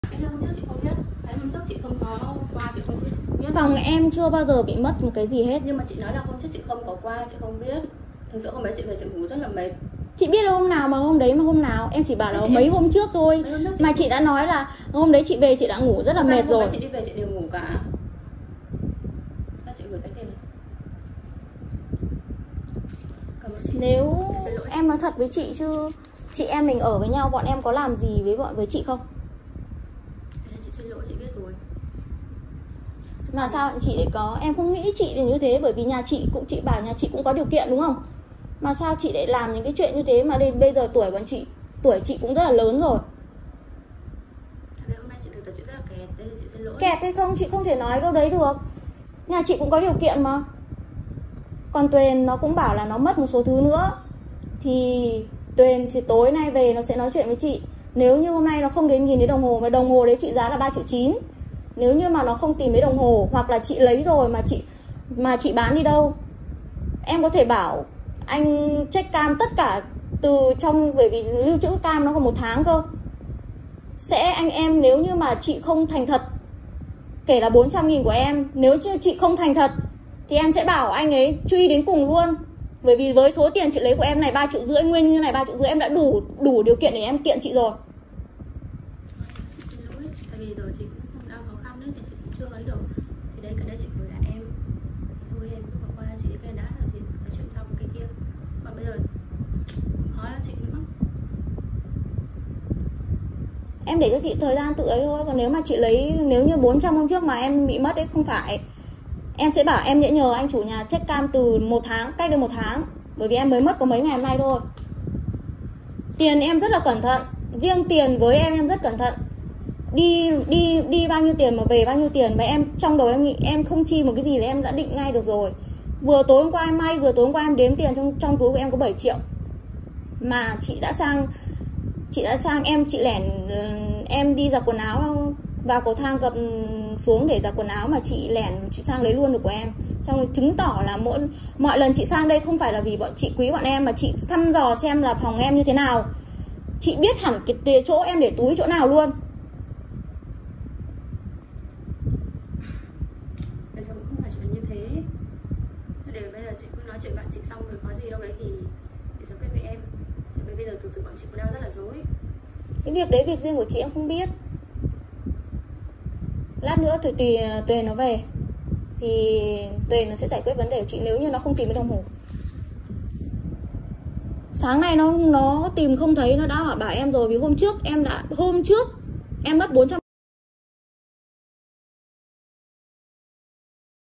Hôm trước chị không biết, hôm trước chị không có qua, chị không biết. Phòng em chưa bao giờ bị mất một cái gì hết. Nhưng mà chị nói là hôm trước chị không có qua, chị không biết. Thực sự hôm đấy chị về chị ngủ rất là mệt. Chị biết là hôm nào mà hôm đấy mà hôm nào. Em chỉ bảo là mấy hôm trước thôi. Mà chị đã nói là hôm đấy chị về chị đã ngủ rất là mệt rồi. Chị đi về chị đều ngủ cả. Chị gửi cái tiền này. Nếu em nói thật với chị chứ chị em mình ở với nhau, bọn em có làm gì với chị không? Chị xin lỗi, chị biết rồi. Mà sao chị lại có, em không nghĩ chị là như thế, bởi vì nhà chị cũng, chị bảo nhà chị cũng có điều kiện đúng không? Mà sao chị lại làm những cái chuyện như thế mà đây bây giờ tuổi chị cũng rất là lớn rồi. Hôm nay chị thực sự chị rất là kẹt, đây là chị xin lỗi. Kẹt hay không chị không thể nói câu đấy được. Nhà chị cũng có điều kiện mà. Còn Tuyền nó cũng bảo là nó mất một số thứ nữa. Thì Tuyền thì tối nay về nó sẽ nói chuyện với chị. Nếu như hôm nay nó không đến nhìn thấy đồng hồ, mà đồng hồ đấy trị giá là 3,9 triệu. Nếu như mà nó không tìm thấy đồng hồ, hoặc là chị lấy rồi mà chị bán đi đâu, em có thể bảo anh check cam tất cả từ trong, bởi vì lưu trữ cam nó còn 1 tháng cơ. Sẽ anh em nếu như mà chị không thành thật, kể là 400.000 của em, nếu như chị không thành thật thì em sẽ bảo anh ấy truy đến cùng luôn. Bởi vì với số tiền chị lấy của em này 3,5 triệu, nguyên như này 3,5 triệu, em đã đủ điều kiện để em kiện chị rồi. Chị xin lỗi, tại vì giờ chị cũng đang khó khăn đấy, thì chị cũng chưa lấy được. Thì đây, cái đây chị gửi lại em. Thôi em cứ bỏ qua chị cái đã, thì nói chuyện sau với cái kia. Còn bây giờ khó là chị nữa. Em để cho chị thời gian tự ấy thôi. Còn nếu mà chị lấy, nếu như 400 hôm trước mà em bị mất ấy, không phải, em sẽ bảo em sẽ nhờ anh chủ nhà check cam từ 1 tháng, cách được 1 tháng. Bởi vì em mới mất có mấy ngày hôm nay thôi. Tiền em rất là cẩn thận. Riêng tiền với em rất cẩn thận. Đi bao nhiêu tiền mà về bao nhiêu tiền. Mà em trong đầu em nghĩ em không chi một cái gì là em đã định ngay được rồi. Vừa tối hôm qua em may, vừa tối hôm qua em đếm tiền trong túi của em có 7 triệu. Mà chị đã sang chị lẻn em đi giặt quần áo vào cầu thang cập xuống để giặt quần áo, mà chị lẻn chị sang lấy luôn được của em. Trong đó chứng tỏ là mọi lần chị sang đây không phải là vì bọn chị quý bọn em, mà chị thăm dò xem là phòng em như thế nào. Chị biết hẳn cái chỗ em để túi chỗ nào luôn. Bây giờ cũng không phải chuyện như thế. Để bây giờ chị cứ nói chuyện bạn chị xong rồi, có gì đâu đấy thì sẽ quyết với em. Bởi bây giờ thực sự bọn chị cũng đang rất là rối. Cái việc đấy việc riêng của chị em không biết. Lát nữa thì Tuyền nó về thì Tuyền nó sẽ giải quyết vấn đề của chị nếu như nó không tìm cái đồng hồ. Sáng nay nó tìm không thấy, nó đã bảo em rồi. Vì hôm trước em mất 400